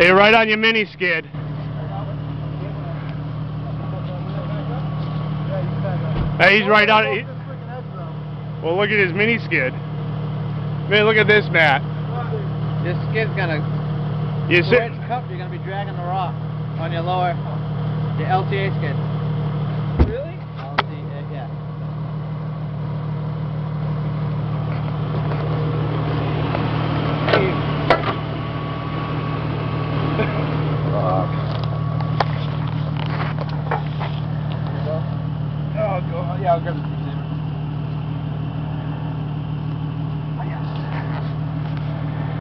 Stay right on your mini skid. Hey, he's right on it. Well, look at his mini skid. Man, look at this, Matt. This skid's gonna, where it's cupped, you're gonna be dragging the rock on your LTA skid.